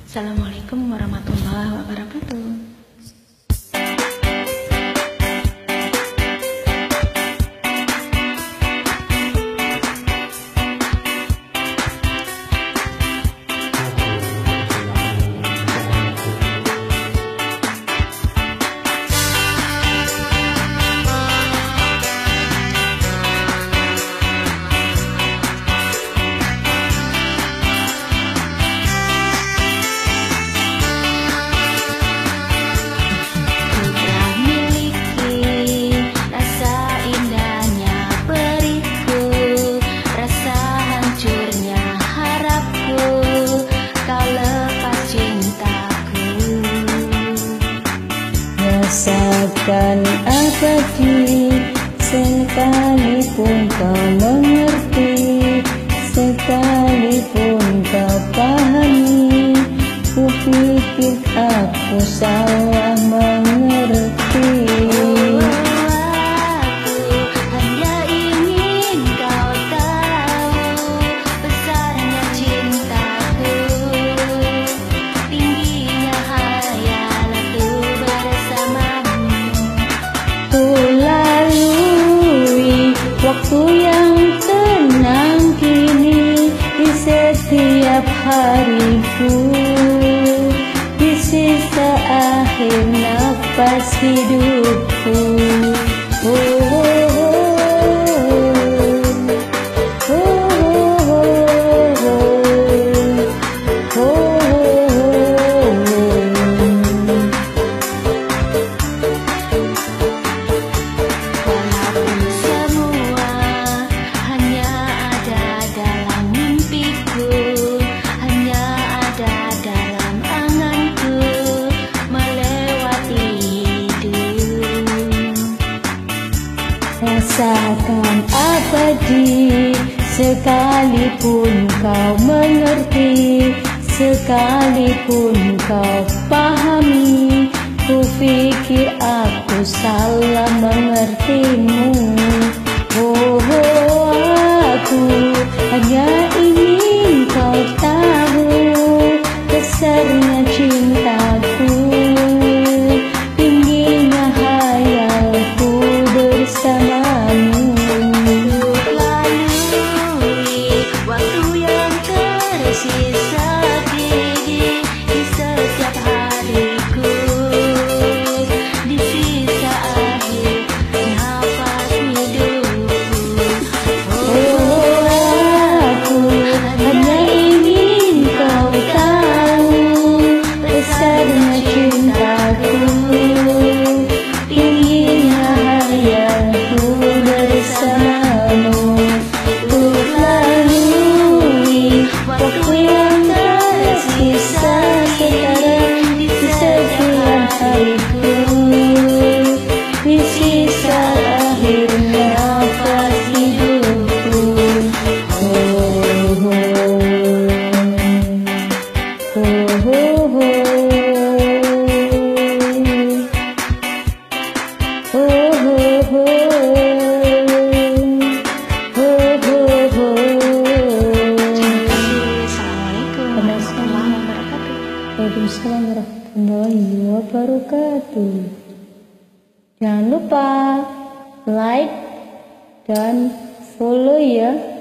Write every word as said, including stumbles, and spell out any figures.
Assalamualaikum warahmatullahi wabarakatuh. Rasakan abadi, sekalipun kau mengerti, sekalipun kau pahami. Ku pikir aku salah mengerti. Waktu yang tenang kini di setiap hariku, di sisa akhir nafas hidupku. Oh, oh, oh. Rasakan abadi, sekalipun kau mengerti, sekalipun kau pahami. Ku pikir aku salah mengertimu. Oh, oh, aku hanya ingin kau tahu besarnya cintaku, tingginya hayalku bersamamu. Lalui waktu yang tersisa kini di setiap hariku, di sisa akhir nafas hidupku. Oh, aku hanya ingin kau tahu besarnya cintaku, tingginya hayalku bersamamu. Untuk lalui waktu yang tersisa sekarang di setiap hariku, di sisa akhir nafas hidupku. Oh, oh, oh, oh, oh. Waalaikumsalam warahmatullahi wabarakatuh. Jangan lupa like dan follow ya.